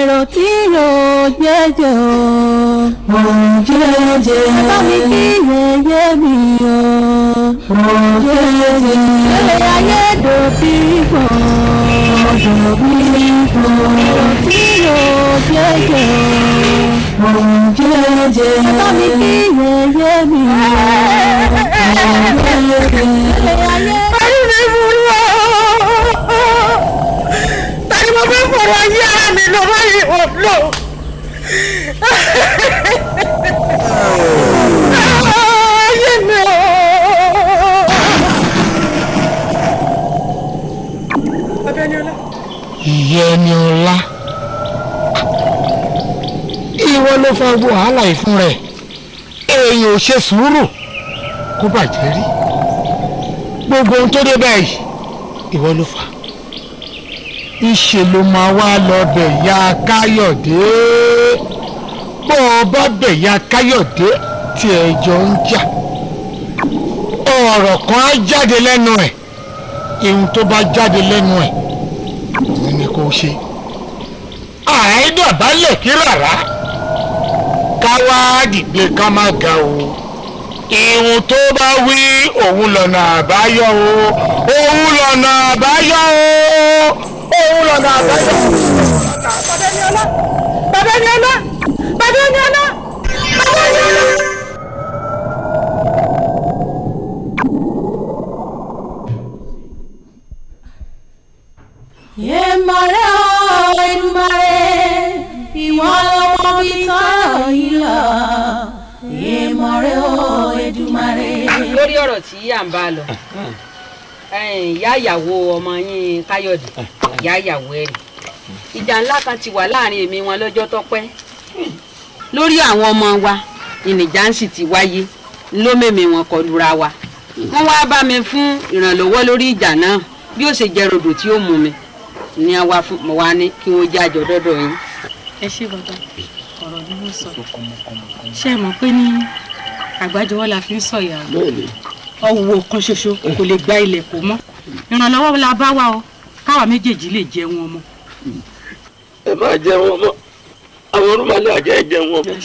èrò tí yóò jẹ́jẹ́ o jẹ́jẹ́ bá mi kí yẹyẹ mi o jẹ́jẹ́ ilé ayé dòbí pọ̀ èrò tí yóò jẹ́jẹ́ o jẹ́jẹ́ bá mi kí yẹyẹ mi o jẹ́jẹ́ ilé ayé. Tani mo fẹ́ fọ̀rọ̀ ayé ara mi lọ báyìí ọ̀lọ́. Ayé mi o. Abẹ́niọlá. Ìyẹniọlá. Ìwọ ló fa gbogbo wàhálà yìí fún rẹ̀. Èèyàn ò ṣe sùúrù kó bàjẹ́ rí. Gbogbo ohun tó dé báyìí ìwọ ló fà. Ìṣe ló máa wá lọ bẹ̀ ya Káyọ̀dé. Bó o bá bẹ̀ ya Káyọ̀dé tí ẹjọ́ ń jà, ọ̀rọ̀ kan á jáde lẹ́nu ẹ̀. Ihun tó bá jáde lẹ́nu ẹ̀ ni kò ṣe. Àìdọ̀bálẹ̀ kí rárá ká wá dìde ká má ga o. Ihun tó bá wí òun lọ́nà àbáyọ o. Òun lọ́nà àbáyọ o. Òun lọ́nà àbáyọ. Babẹ́niọlá. Babẹ́niọlá. Babẹ́niọlá. Babẹ́niọlá. Èmàrè o Èdùmàrè ìwọ lọmọ bí tọ́rọ̀ yìí lọ. Èmàrè o Èdùmàrè. Lórí ọ̀rọ̀ tí à ń bá lọ, ìyá ìyàwó ọmọ yín Káyọ̀dé, ìyá ìyàwó ẹ̀rì, ìjà ńlá kan ti wà láàrin èmi wọn lọ́jọ́ tó pẹ́. Lórí àwọn ọmọ wa ìnìjà ń sì ti wáyé ló mèmí wọn kọlura wa. Wọ́n wá bá mi fún ìrànlọ́wọ́ lórí ìjà náà bí ó ṣe jẹ́ rodò tí ó mú mi ní àwa fún mọ wá ní kí wọ́n jẹ́ àjọ dọ́dọ̀ yín. Ẹ ṣé bàbá, ọ̀rọ̀ ni wọ́n sọ. Ṣé ẹ mọ̀ pé ní àgbájọwọ́ la fi ń sọ̀yà ọwọ́ kan ṣoṣo kò lè gba ilẹ̀ kó mọ́. Ìrànlọ́wọ́ la bá wà o káwa méjèèjì lè jẹ wọn mọ́. Ẹ máa jẹ wọn mọ́, àwọn orúmọlẹ́ àjẹ́ jẹ wọn mọ́.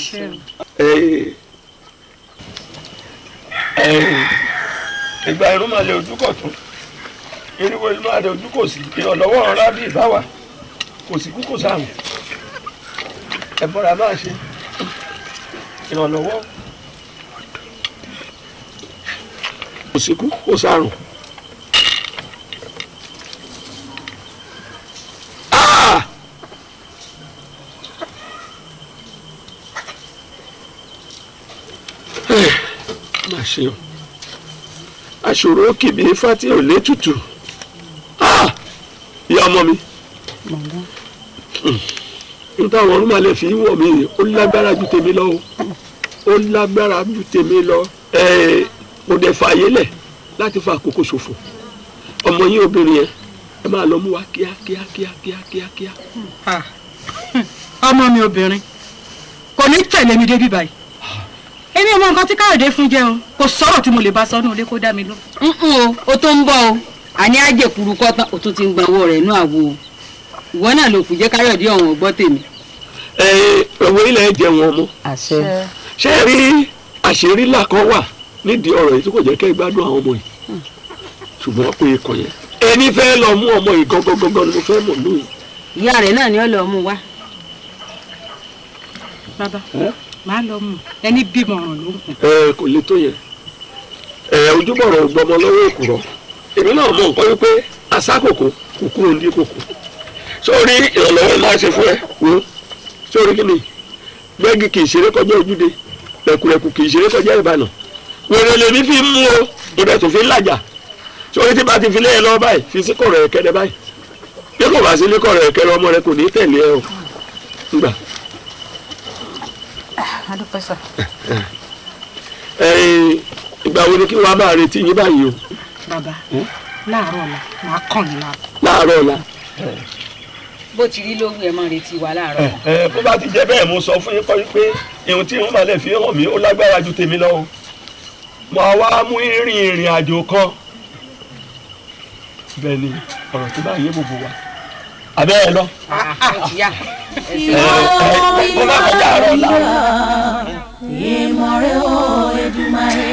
Ìgbà irúmọlẹ́ ojúkọ̀ tún irúwọ́ irúmọlẹ́ ojúkọ̀ sí ìrànlọ́wọ́ ọ̀rá bí ìbáwá kò sí kú kò sáàmù. Ẹ bọ́ra máa ṣe ìrànlọ́wọ́ kò sí kú kò sáàrùn. Má ṣe o aṣòro kìbí fati ò lé tutù. Ìyá ọmọ mi nípa àwọn ọdún malẹ̀ fi wọ̀ mí ó lágbára ju tèmi lọ ó lágbára ju tèmi lọ. Mo dẹ̀ fààyè lẹ̀ láti fa àkókò ṣòfò. Ọmọ yín obìnrin yẹn ẹ máa lọ mú wa kíá. Ọmọ mi obìnrin kò ní tẹ̀lé mi débi báyìí. Èmi ò mọ nǹkan tí Káyọ̀dé fún jẹ́ o kò sọ̀rọ̀ tí mo lè bá sọ ní ilé kó dá mi lọ. O tó ń bọ̀ o àní àjẹkùrú kọ́tàn o tún ti ń gba owó rẹ̀ inú àwo o ìwọ náà ló kù jẹ́ Káyọ̀dé ọ̀hún gbọ́ tèmi. Owó ilẹ̀ jẹ wọn mọ́. Ṣé rí àṣírí ńlá kan wà nídìí ọ̀rọ̀ yìí tí kò jẹ́ kẹ́ gbádùn àwọn ọmọ yìí ṣùgbọ́n pé ikọ̀ yẹn ẹni fẹ́ lọ mú ọmọ yìí gangan ni mo fẹ́ mọ̀ lóyún. Ìyá rẹ̀ náà ni ó lọ mú wá. Bàbá máa lọ mú ẹni bímọ ọ̀ràn ló ń kù. Kò lè tó yẹn ojúbọ̀rọ̀ gbọmọ lọ́wọ́ òkúrọ̀ èmi náà mọ̀ nǹkan wípé asákòkò kúkú òǹdí kòkó sórí ìrànlọ́wọ́ máa ṣe fún ẹ wo sórí kí ni gbẹ́gì kì í ṣeré kọjá ojúde rẹ̀kùrẹ̀kù kì í ṣeré kọjá ìbànú wèrè lèmi fi mú o ìbẹ̀ tó fi ń làjà sórí tí bá ti fi léyìn lọ́wọ́ báyìí fi sí kọ̀rọ̀ ẹ̀kẹ́rẹ́ báyìí bí kò bá sí ní kọ̀rọ̀ ẹ̀kẹ́rẹ́ ọmọ rẹ kò ní tẹ̀lé ẹ o nígbà. Adúpẹ́ sà. Ìgbà wo ni kí wọ́n á máa retí yín báyìí o. Bàbá láàárọ̀ ọ̀la máa kàn ní la. Láàárọ̀ ọ̀la. Bó ti rí lówó ẹ máa retí wa láàárọ̀. Bó bá ti jẹ́ bẹ́ẹ̀ mo sọ fún yín kọ́ pé ihun tí wọ́n máa lè fi hàn mí ó lágbára ju tèmi lọ o. Mo wá mú ìrìn àjò kan. Bẹ́ẹ̀ ni ọ̀rọ̀ tó bá yé gbogbo wa. Àbẹ́ ẹ lọ. ìmọ̀rẹ́ o Èdùmàrè.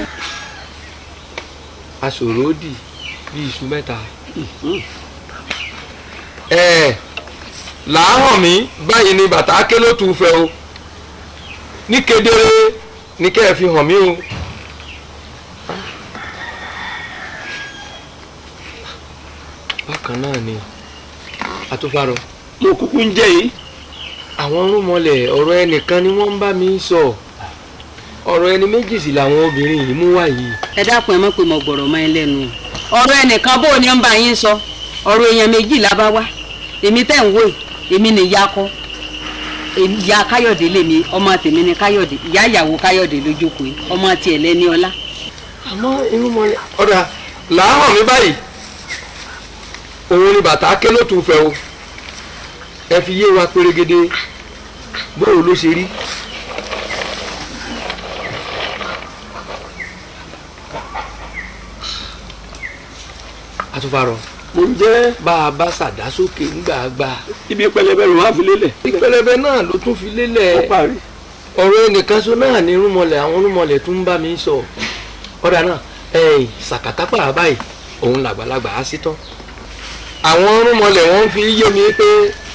aṣòro dì bí iṣu mẹ́ta. làáhàn mi báyìí ni bàtà ké ló tún fẹ́ o ní kedere ní kẹ́ ẹ fi hàn mí o. bákan náà ni atúfàrọ. mo kúkú ń jẹ yìí. àwọn rúmọlẹ̀ ọ̀rọ̀ ẹnìkan ni wọ́n ń bá mi sọ ọ̀rọ̀ ẹni méjì sì làwọn obìnrin yìí mú wá yìí. ẹ dákun ẹ mọ̀ pé mo gbọ́rọ̀ mọ́ ẹ lẹ́nu ọ̀rọ̀ ẹnìkan bó ni ń bá yín sọ ọ̀rọ̀ èèyàn méjì la bá wá èmi tẹ̀ ń wò èmi ni ìyá kọ́ ìyá káyọ̀dé lèmi ọmọ tèmi ni káyọ̀dé ìyá ìyàwó káyọ̀dé lójókòó yìí ọmọ tiẹ̀ lẹ́ni ọlá. àmọ́ irúnmọlẹ̀ ọ̀dà làáhàn mi báyìí òun ni bàtà ké ló tún fẹ́ o ẹ fi yé wa pérégedé bóòrò ló ṣe rí. atúfàrọ mo ń jẹ́ bá a bá ṣàdá sókè ńgbàgbà. ibi pẹlẹbẹ ló wá fi lélẹ̀. pẹlẹbẹ náà ló tún fi lélẹ̀. ó parí. ọ̀rọ̀ ẹnìkan so náà ní irúnmọlẹ̀ àwọn irúnmọlẹ̀ tún ń bá mi sọ ọ̀dà náà ṣàkàtàpà báyìí òun làgbàlagbà á sí tán àwọn irúnmọlẹ̀ wọ́n fi yé mi pé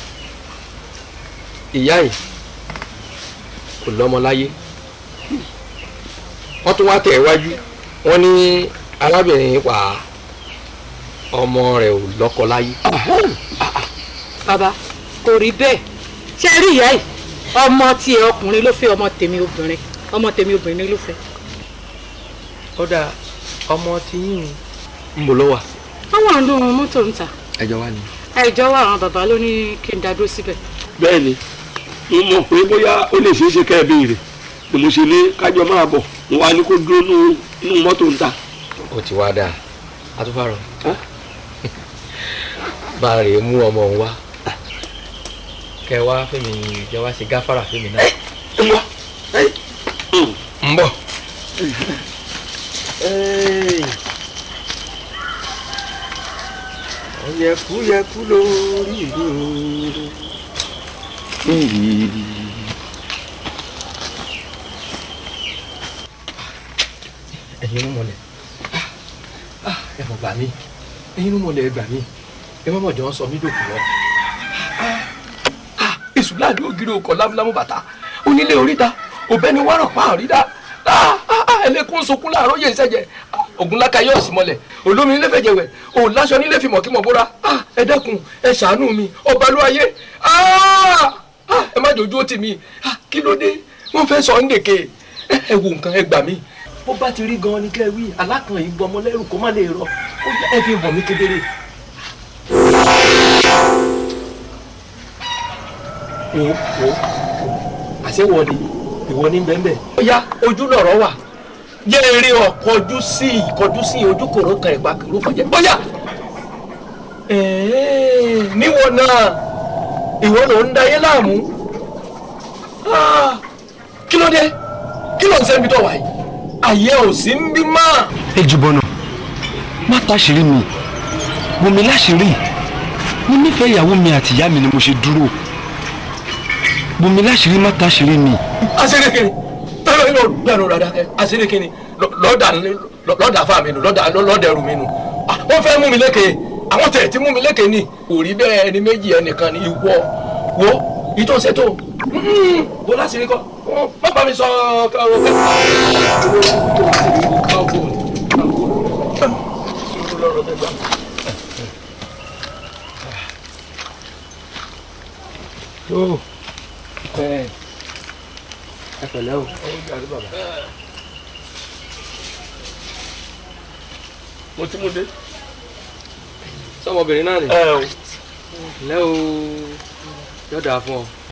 ìyá yìí kò lọ́mọ láyé wọ́n tún wá tẹ̀ wájú wọ́n ní arábìnrin pa ọmọ rẹ̀ ò lọ́kọ láyé. bàbá kò rí bẹ́ẹ̀ ṣé rí ìyá yìí ọmọ tiẹ̀ ọkùnrin ló fẹ́ ọmọ tèmi obìnrin ló fẹ́. kódà ọmọ tí yín ń bò ló wà. wọ́n wà nínú mọ́tò ń ta. ẹjọ́ wà ní. ẹjọ́ wà àwọn bàbá ló ní kí n dá dúró síbẹ̀. bẹ́ẹ̀ ni mo mọ̀ pé bóyá ó lè ṣeé ṣe kẹ́ ẹ béèrè ni mo ṣe ní kájọ máa bọ̀ mo wá ní kó dúró nínú mọ́tò ń ta. ó ti wá dáa atúfàrọ bá a rè é mú ọmọ òun wá kẹ wá fẹmi jẹ wá ṣe gáfárà fẹmi náà. ń bọ̀. yẹkú lórí ìlú. ẹ̀yin ló mọ̀lẹ́ ẹ mọ̀ gbà mí ẹ̀yin ló mọ̀lẹ́ ẹ gbà mí ẹ mọ̀ mọ̀jọ́ sọ mí dòkú lọ. èṣù láàdú ògiri òkò lámúlámú bàtà onílé oríta òbẹ́ni wárọ̀ pa àrídá ẹlẹ́kùn sunkún láàárọ̀ yẹn ìṣẹ́jẹ ògúnláka yóò sì mọ́lẹ̀ olómi nílé fẹ̀jẹ̀ wẹ̀ òun láṣọ nílé fìmọ̀ kí mọ̀ bóra ẹ dẹ́kun ẹ ṣàánú mi ọba ló ayé ẹ má jòjú ó tì mí kí ló dé wọ́n fẹ́ sọ ń dèké ẹ wo nǹkan ẹ gbà mí. bó bá ti rí gan-an ni kẹ́ ẹ wí alákan yìí gbọmọ lẹ́rù kó má lè rọ ẹ fi hàn mí kedere. wo àṣẹ wọ ni ìwọ ní bẹ́ẹ̀ ó yá ojú lọ̀rọ̀ wà jẹ́ eré ọ̀kọjú sí ojú kòró kan ìpa kìrú kan jẹ́ bóyá níwọ náà ìwọ ló ń dayé láàmú kí ló dé kí ló ń sẹ́ni tó wà yìí àyè ò sí ń bí mọ́. Ejibọnà má táṣìírí mi bò mí láṣìírí mo nífẹ̀ẹ́ ìyàwó mi àti ìyá mi ni mo ṣe dúró bò mí láṣìírí má táṣìírí mi. àṣírí kìíní tọ́lọ́ inú gbẹ̀rù rẹ̀ dákẹ́ àṣírí kìíní lọ́dà fáàmì nù lọ́dà ẹrù mi nù wọ́n fẹ́ mú mi lékè àwọn tẹ̀ tí mú mi lékè ni kò rí bẹ́ẹ̀ ẹni méjì ẹnìkan ni ìwọ wo ìtòsẹ́ tó wo láṣìírí kọ́ má bá mi sọ ẹ pẹ̀lẹ́ o. mo ti mú dé. sọmọbìnrin náà ni. lẹ́ o yóò dáa fún ọ.